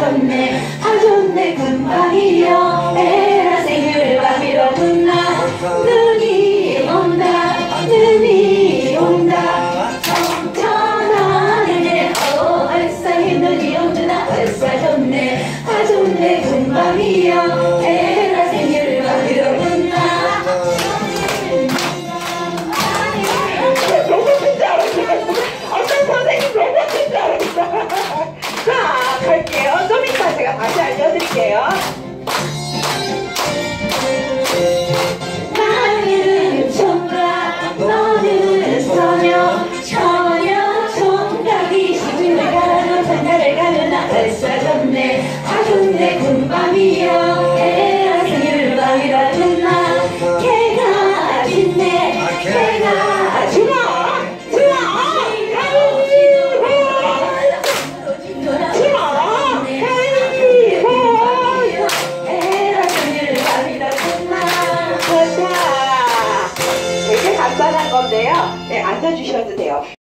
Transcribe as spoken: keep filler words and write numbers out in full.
좋네 아 좋네 금방이여 에라 생일 밤이라 붙나 눈이 온다 눈이 온다 청천하늘에 어 얼싸히 눈이 온다 얼싸 좋네 아 좋네 금방이여 에라 생일 밤이라 붙나 자, 갈게요. 좀 이따 제가 다시 알려드릴게요. 나는 총각, 너는 소녀, 처녀 총각이 시집을 가는 장가를 가는 나 얼싸 좋네, 아 좋네 군밤이여, 애라 생일 밤이라 듣나, 개가 짖네, 개가 짖어. 되게 간단한 건데요. 네, 앉아주셔도 돼요.